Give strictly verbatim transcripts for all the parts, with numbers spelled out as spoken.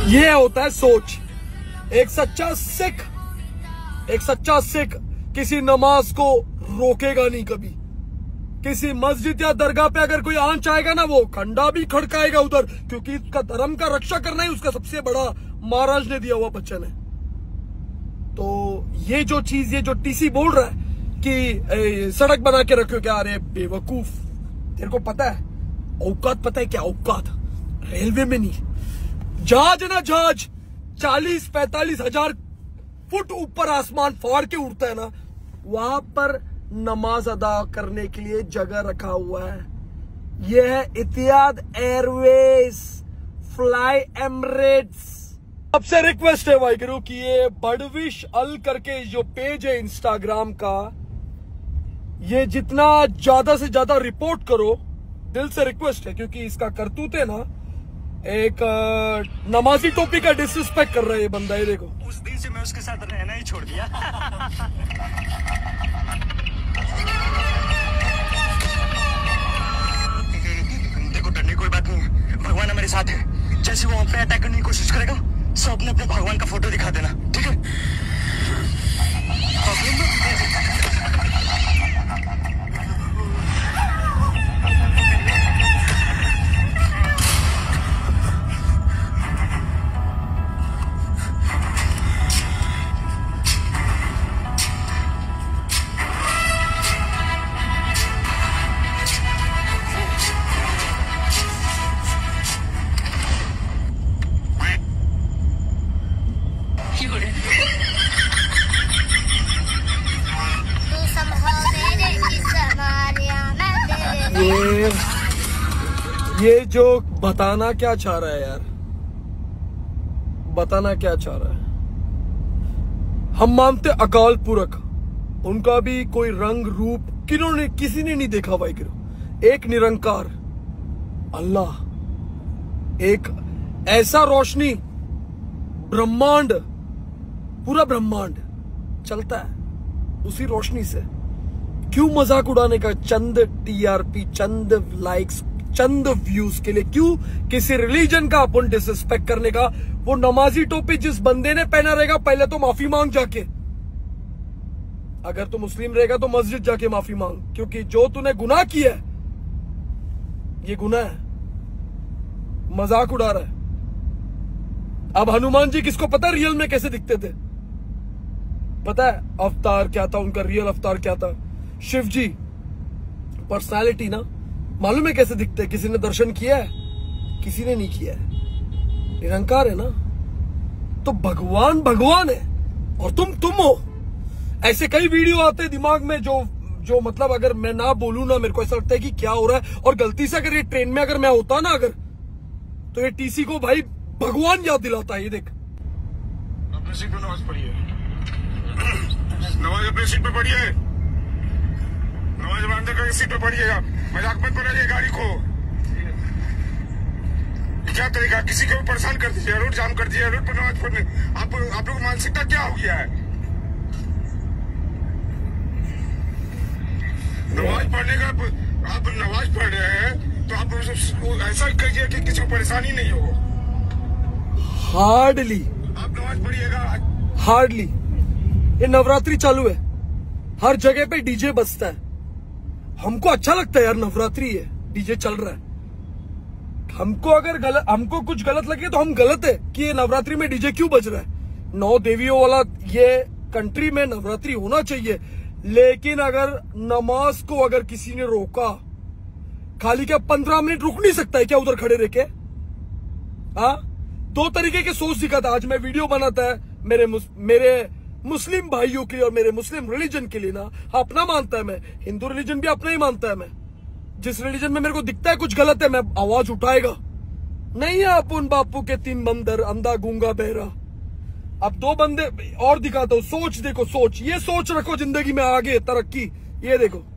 ये होता है सोच। एक सच्चा सिख एक सच्चा सिख किसी नमाज को रोकेगा नहीं कभी। किसी मस्जिद या दरगाह पे अगर कोई आंच आएगा ना, वो खंडा भी खड़काएगा उधर, क्योंकि इसका धर्म का रक्षा करना ही उसका सबसे बड़ा महाराज ने दिया हुआ बच्चन है। तो ये जो चीज, ये जो टीसी बोल रहा है कि ए, सड़क बना के रखो क्या, अरे बेवकूफ, तेरे को पता है औकात, पता है क्या औकात? रेलवे में नहीं, जहाज है ना जहाज, चालीस पैंतालीस हजार फुट ऊपर आसमान फाड़ के उड़ता है ना, वहां पर नमाज अदा करने के लिए जगह रखा हुआ है। यह है इतिहाद एयरवेज, फ्लाई एमरेट्स। सबसे रिक्वेस्ट है वाहिगुरु कि ये बड़विश अल करके जो पेज है इंस्टाग्राम का, ये जितना ज्यादा से ज्यादा रिपोर्ट करो, दिल से रिक्वेस्ट है, क्योंकि इसका करतूत है ना, एक नमाजी टोपी का डिसरिस्पेक्ट कर रहा है ये बंदा। ये देखो, उस दिन से मैं उसके साथ रहना ही छोड़ दिया। देखो, डरने कोई बात नहीं है, भगवान हमारे साथ है। जैसे वो हम पे अटैक करने की कोशिश करेगा, सब अपने अपने भगवान का फोटो दिखा देना, ठीक है? ये ये जो बताना क्या चाह रहा है यार, बताना क्या चाह रहा है? हम मानते अकाल पुरख, उनका भी कोई रंग रूप किन्होंने किसी ने नहीं देखा वाहिगुरु। एक निरंकार अल्लाह, एक ऐसा रोशनी, ब्रह्मांड, पूरा ब्रह्मांड चलता है उसी रोशनी से। क्यों मजाक उड़ाने का चंद टीआरपी, चंद लाइक्स, चंद व्यूज के लिए क्यों किसी रिलीजन का अपन डिसरिस्पेक्ट करने का? वो नमाजी टोपी जिस बंदे ने पहना रहेगा, पहले तो माफी मांग जाके। अगर तू मुस्लिम रहेगा तो मस्जिद जाके माफी मांग, क्योंकि जो तूने गुनाह किया है, ये गुनाह है। मजाक उड़ा रहा है। अब हनुमान जी किसको पता रियल में कैसे दिखते थे? पता है अवतार क्या था उनका, रियल अवतार क्या था? शिव जी पर्सनालिटी ना, मालूम है कैसे दिखते हैं? किसी ने दर्शन किया है? किसी ने नहीं किया है। निरंकार है ना, तो भगवान भगवान है और तुम तुम हो। ऐसे कई वीडियो आते हैं दिमाग में जो जो मतलब अगर मैं ना बोलूं ना, मेरे को ऐसा लगता है कि क्या हो रहा है। और गलती से अगर ये ट्रेन में अगर मैं होता ना अगर, तो ये टीसी को भाई भगवान याद दिलाता है। ये देख, अपने सीट पे नमाज पढ़िए, नमाज अपने सीट पे पढ़िए, नमाज अंदर का सीट पे पढ़िएगा, मजाक मत बनाइए गाड़ी को। क्या तरीका, किसी को भी परेशान कर दीजिए, रोड जाम कर दीजिए, रोड पर नमाज पढ़ने। आप आप लोग मानसिकता क्या हो गया है? नमाज पढ़ने का, आप नमाज पढ़ रहे हैं तो आप ऐसा करिए कि किसी को परेशानी नहीं हो। हार्डली आप नमाज पढ़िएगा। हार्डली ये नवरात्रि चालू है, हर जगह पे डीजे बजता है। हमको अच्छा लगता है यार, नवरात्रि है, डीजे चल रहा है। हमको अगर गलत, हमको कुछ गलत लगे तो हम गलत है कि ये नवरात्रि में डीजे क्यों बज रहा है। नौ देवियों वाला ये कंट्री में नवरात्रि होना चाहिए, लेकिन अगर नमाज को अगर किसी ने रोका, खाली क्या पंद्रह मिनट रुक नहीं सकता है क्या उधर खड़े रह के? हाँ, दो तरीके के सोच दिखाता। आज मैं वीडियो बनाता है मेरे मुस, मेरे मुस्लिम भाइयों के लिए और मेरे मुस्लिम रिलीजन के लिए ना, अपना मानता है मैं, हिंदू रिलीजन भी अपना ही मानता है मैं। जिस रिलीजन में मेरे को दिखता है कुछ गलत है, मैं आवाज उठाएगा। नहीं है अपन बापू के तीन बंदर, अंधा गूंगा बहरा। अब दो बंदे और दिखाता हूं, सोच देखो, सोच, ये सोच रखो जिंदगी में आगे तरक्की। ये देखो,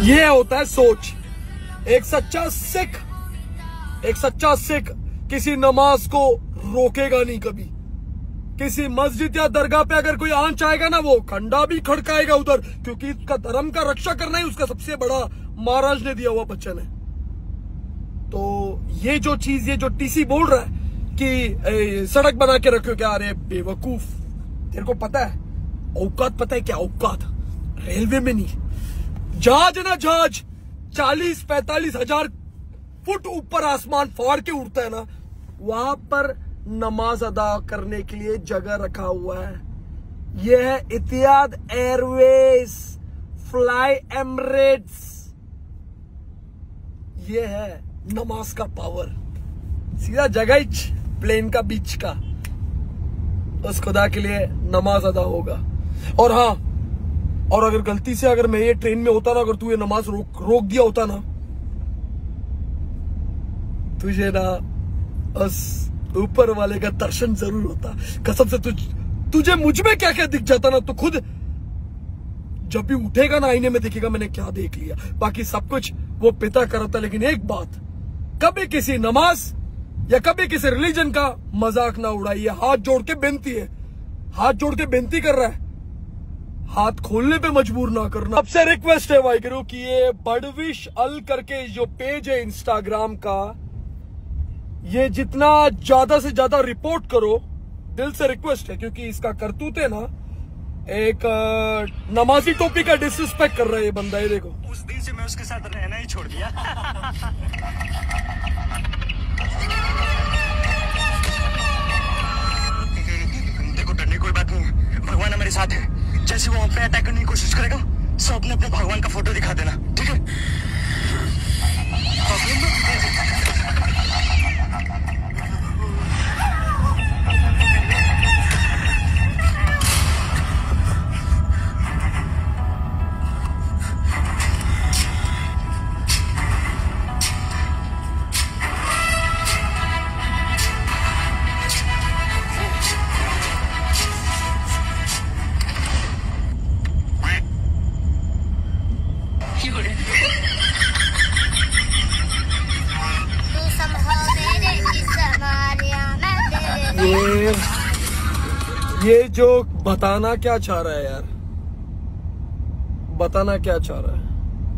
ये होता है सोच। एक सच्चा सिख एक सच्चा सिख किसी नमाज को रोकेगा नहीं कभी। किसी मस्जिद या दरगाह पे अगर कोई आंच आएगा ना, वो खंडा भी खड़काएगा उधर, क्योंकि इसका धर्म का रक्षा करना ही उसका सबसे बड़ा महाराज ने दिया हुआ बच्चन है। तो ये जो चीज, ये जो टीसी बोल रहा है कि ए, सड़क बना के रखो क्या, अरे बेवकूफ, तेरे को पता है औकात, पता है क्या औकात? रेलवे में नहीं, जहाज ना जहाज चालीस पैंतालीस हजार फुट ऊपर आसमान फाड़ के उड़ता है ना, वहां पर नमाज अदा करने के लिए जगह रखा हुआ है। यह है इतिहाद एयरवेज, फ्लाई एमिरेट्स। यह है नमाज का पावर, सीधा जगह प्लेन का बीच का, उस खुदा के लिए नमाज अदा होगा। और हाँ, और अगर गलती से अगर मैं ये ट्रेन में होता ना, अगर तू ये नमाज रोक रोक दिया होता ना, तुझे ना उस ऊपर वाले का दर्शन जरूर होता। कसम से तुझ तुझे मुझ में क्या क्या दिख जाता ना, तो खुद जब भी उठेगा ना आईने में देखेगा मैंने क्या देख लिया। बाकी सब कुछ वो पिता करता, लेकिन एक बात, कभी किसी नमाज या कभी किसी रिलीजन का मजाक ना उड़ाइए। हाथ जोड़ के बेनती है, हाथ जोड़ के बेनती कर रहा है, हाथ खोलने पे मजबूर ना करना। सबसे रिक्वेस्ट है भाई गुरु कि ये बड़विश अल करके जो पेज है इंस्टाग्राम का, ये जितना ज्यादा से ज्यादा रिपोर्ट करो, दिल से रिक्वेस्ट है, क्योंकि इसका करतूत है ना, एक नमाजी टोपी का डिसरिस्पेक्ट कर रहा है ये बंदा। ये देखो, उस दिन से मैं उसके साथ रहना ही छोड़ दिया। देखो डरने कोई बात नहीं, भगवान हमारे साथ है। जैसे वो हम पे अटैक करने की कोशिश करेगा, सब अपने अपने भगवान का फोटो दिखा देना, ठीक है? ये ये जो बताना क्या चाह रहा है यार, बताना क्या चाह रहा है?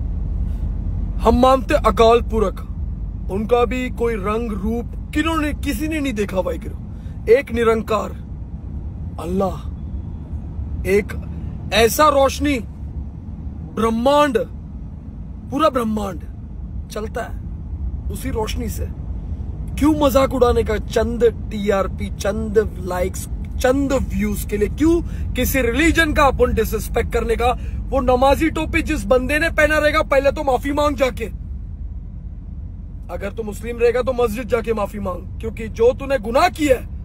हम मानते अकाल पुरख, उनका भी कोई रंग रूप किन्होंने किसी ने नहीं देखा भाई करो। एक निरंकार अल्लाह, एक ऐसा रोशनी, ब्रह्मांड, पूरा ब्रह्मांड चलता है उसी रोशनी से। क्यों मजाक उड़ाने का चंद टीआरपी, चंद लाइक्स, चंद व्यूज के लिए क्यों किसी रिलीजन का अपन डिसरिस्पेक्ट करने का? वो नमाजी टोपी जिस बंदे ने पहना रहेगा, पहले तो माफी मांग जाके। अगर तू मुस्लिम रहेगा तो मस्जिद जाके माफी मांग, क्योंकि जो तूने गुनाह किया है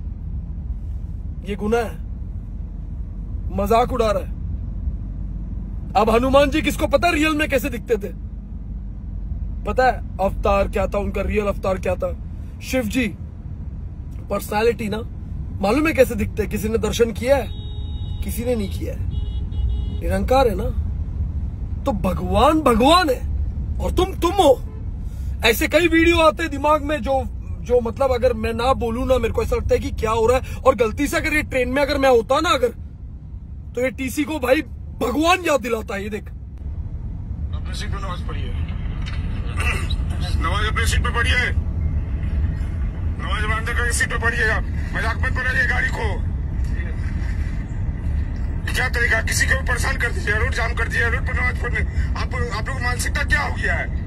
ये गुनाह है, मजाक उड़ा रहा है। अब हनुमान जी किसको पता रियल में कैसे दिखते थे? पता है अवतार क्या था उनका, रियल अवतार क्या था? शिव जी पर्सनालिटी ना, मालूम है कैसे दिखते हैं? किसी ने दर्शन किया है? किसी ने नहीं किया है। निरंकार है ना, तो भगवान भगवान है और तुम तुम हो। ऐसे कई वीडियो आते हैं दिमाग में जो जो मतलब अगर मैं ना बोलूं ना, मेरे को ऐसा लगता है कि क्या हो रहा है। और गलती से अगर ये ट्रेन में अगर मैं होता ना, अगर तो ये टीसी को भाई भगवान याद दिलाता है। ये देख, अपने सीट पे नमाज पढ़िए, नमाज अपने सीट पे पढ़िए, नमाज बांधे करके सीट पे पढ़िएगा, मजाक मत बनाइए गाड़ी को। क्या तरीका, किसी को भी परेशान कर दीजिए, रोड जाम कर दीजिए, रोड पर नमाज पढ़ने। आप आप लोग मानसिकता क्या हो गया है?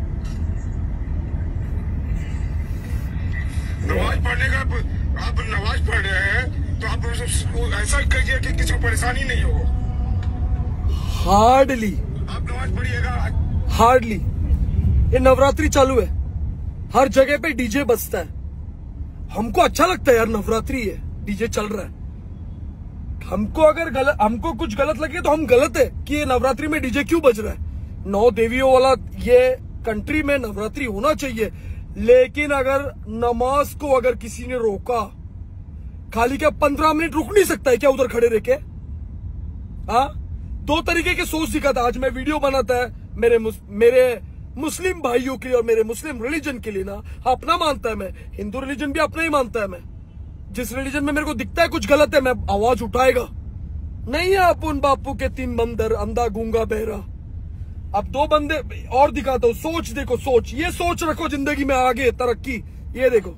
नमाज पढ़ने का, आप नमाज पढ़ रहे हैं तो आप ऐसा कीजिए कि किसी को परेशानी नहीं हो। हार्डली आप नमाज पढ़िएगा। हार्डली ये नवरात्रि चालू है, हर जगह पे डीजे बजता है। हमको अच्छा लगता है यार, नवरात्रि है, डीजे चल रहा है। हमको अगर गलत, हमको कुछ गलत लगे तो हम गलत है कि ये नवरात्रि में डीजे क्यों बज रहा है। नौ देवियों वाला ये कंट्री में नवरात्रि होना चाहिए, लेकिन अगर नमाज को अगर किसी ने रोका, खाली क्या पंद्रह मिनट रुक नहीं सकता है क्या उधर खड़े रह के? हाँ, दो तरीके के सोच दिखाता। आज मैं वीडियो बनाता है मेरे मुस, मेरे मुस्लिम भाइयों के लिए और मेरे मुस्लिम रिलीजन के लिए ना अपना मानता है। मैं हिंदू रिलीजन भी अपना ही मानता है। मैं जिस रिलीजन में मेरे को दिखता है कुछ गलत है, मैं आवाज उठाएगा। नहीं है अपन बापू के तीन मंदिर, अंधा गूंगा बहरा। अब दो बंदे और दिखाता हूं। सोच देखो, सोच, ये सोच रखो जिंदगी में आगे तरक्की। ये देखो,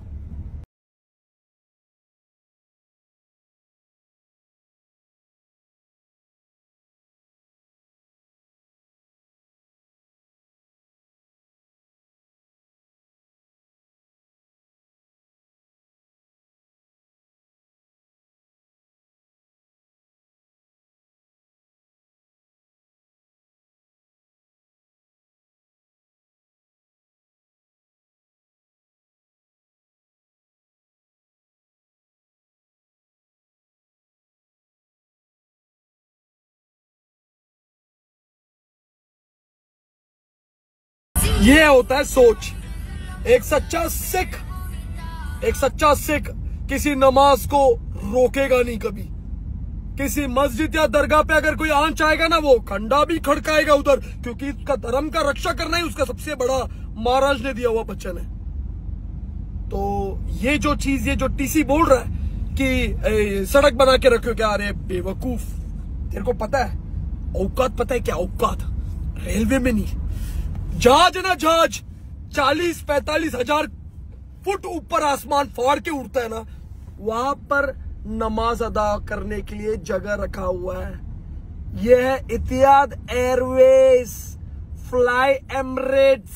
ये होता है सोच। एक सच्चा सिख, एक सच्चा सिख किसी नमाज को रोकेगा नहीं कभी। किसी मस्जिद या दरगाह पे अगर कोई आंच आएगा ना, वो खंडा भी खड़काएगा उधर, क्योंकि उसका धर्म का रक्षा करना ही उसका सबसे बड़ा महाराज ने दिया हुआ बच्चन है। तो ये जो चीज, ये जो टीसी बोल रहा है कि ए, सड़क बना के रखो क्या, अरे बेवकूफ, तेरे को पता है औकात, पता है क्या औकात? रेलवे में नहीं, जहाज है ना, जहाज चालीस पैंतालीस हजार फुट ऊपर आसमान फाड़ के उड़ता है ना, वहां पर नमाज अदा करने के लिए जगह रखा हुआ है। यह है इतिहाद एयरवेज, फ्लाई एमिरेट्स।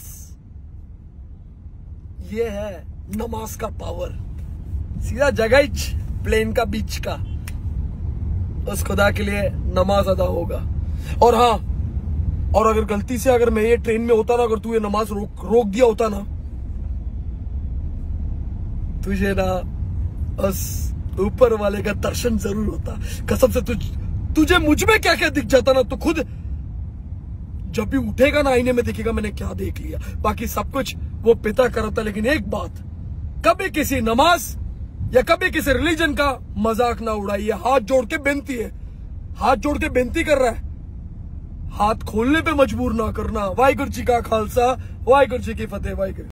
यह है नमाज का पावर। सीधा जगह प्लेन का बीच का, उस खुदा के लिए नमाज अदा होगा। और हाँ, और अगर गलती से अगर मैं ये ट्रेन में होता ना, अगर तू ये नमाज रोक रोक दिया होता ना, तुझे ना उस ऊपर वाले का दर्शन जरूर होता। कसम से तुझ तुझे मुझ में क्या क्या दिख जाता ना, तो खुद जब भी उठेगा ना आईने में देखेगा मैंने क्या देख लिया। बाकी सब कुछ वो पिता करता। लेकिन एक बात, कभी किसी नमाज या कभी किसी रिलीजन का मजाक ना उड़ाइए। हाथ जोड़ के बेनती है, हाथ जोड़ के बेनती कर रहा है, हाथ खोलने पे मजबूर ना करना। वाहिगुरु जी का खालसा, वाहिगुरु जी की फतेह। वाहिगुरु।